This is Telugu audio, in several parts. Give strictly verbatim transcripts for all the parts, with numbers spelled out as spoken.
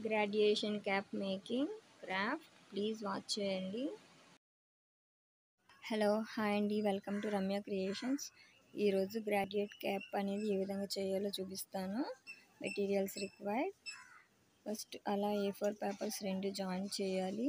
Graduation cap making craft please watch చేయండి. హలో హాయ్ అండి, వెల్కమ్ టు రమ్య క్రియేషన్స్. ఈరోజు గ్రాడ్యుయేట్ క్యాప్ అనేది ఏ విధంగా చేయాలో చూపిస్తాను. Materials required. ఫస్ట్ అలా ఏ ఫోర్ పేపర్స్ రెండు జాయిన్ చేయాలి.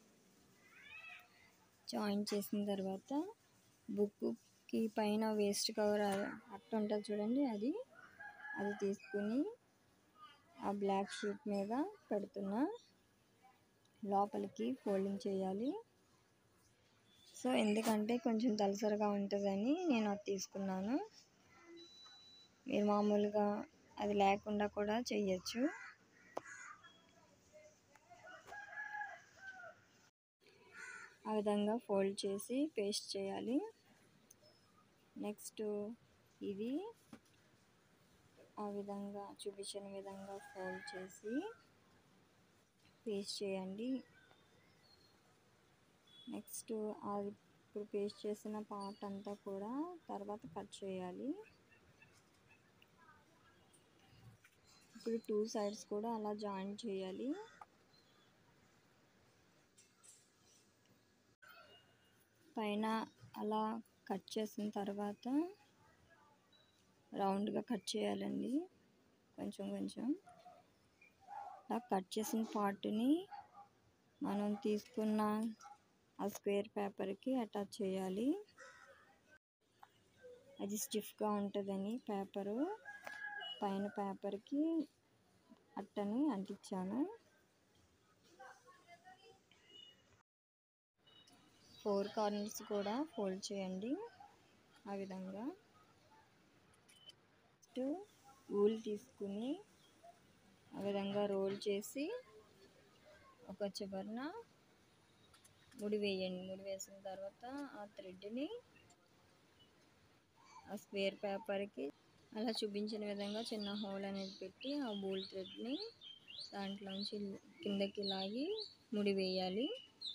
జాయిన్ చేసిన తర్వాత బుక్కి పైన వేస్ట్ కవర్ అట్ట ఉంటుంది చూడండి, అది అది తీసుకుని ఆ బ్లాక్ షీట్ మీద పెడుతున్నా. లోపలికి ఫోల్డింగ్ చేయాలి. సో ఎందుకంటే కొంచెం దలసరిగా ఉంటుందని నేను అది తీసుకున్నాను. మీరు మామూలుగా అది లేకుండా కూడా చేయొచ్చు. ఆ విధంగా ఫోల్డ్ చేసి పేస్ట్ చేయాలి. నెక్స్ట్ ఇది ఆ విధంగా చూపించిన విధంగా ఫోల్డ్ చేసి పేస్ట్ చేయండి. నెక్స్ట్ అది ఇప్పుడు పేస్ట్ చేసిన పార్ట్ అంతా కూడా తర్వాత కట్ చేయాలి. ఇప్పుడు టూ సైడ్స్ కూడా అలా జాయిన్ చేయాలి. పైన అలా కట్ చేసిన తర్వాత రౌండ్గా కట్ చేయాలండి. కొంచెం కొంచెం అలా కట్ చేసిన పార్ట్ని మనం తీసుకున్న ఆ స్క్వేర్ పేపర్కి అటాచ్ చేయాలి. అది స్టిఫ్గా ఉంటుందని పేపరు పైన పేపర్కి అట్టని అంటించాను. ఫోర్ కార్నర్స్ కూడా ఫోల్డ్ చేయండి ఆ విధంగా. నెక్స్ట్ ఊల్ తీసుకుని ఆ విధంగా రోల్ చేసి ఒక చివరన ముడి వేయండి. ముడి వేసిన తర్వాత ఆ థ్రెడ్ని ఆ స్క్వేర్ పేపర్కి అలా చూపించిన విధంగా చిన్న హోల్ అనేది పెట్టి ఆ బూల్ థ్రెడ్ని దాంట్లోంచి కిందకి లాగి ముడి వేయాలి.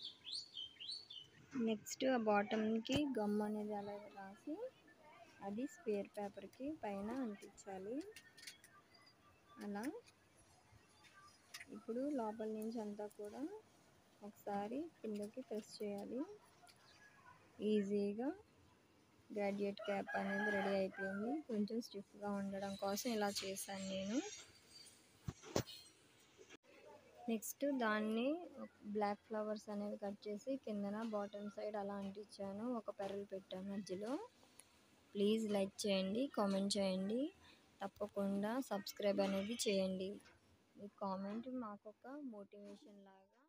నెక్స్ట్ ఆ బాటమ్కి గమ్ అనేది అలా రాసి అది స్క్వేర్ పేపర్కి పైన అంటించాలి. అలా ఇప్పుడు లోపల నుంచి అంతా కూడా ఒకసారి కిందకి ప్రెస్ చేయాలి. ఈజీగా గ్రాడ్యుయేట్ క్యాప్ అనేది రెడీ అయిపోయింది. కొంచెం స్టిఫ్గా ఉండడం కోసం ఇలా చేశాను నేను. నెక్స్ట్ దాన్ని బ్లాక్ ఫ్లవర్స్ అనేవి కట్ చేసి కిందన బాటమ్ సైడ్ అలా అంటించాను. ఒక పెరలు పెట్టాను మధ్యలో. ప్లీజ్ లైక్ చేయండి, కామెంట్ చేయండి, తప్పకుండా సబ్స్క్రైబ్ అనేది చేయండి. ఈ కామెంట్ మాకు ఒక మోటివేషన్ లాగా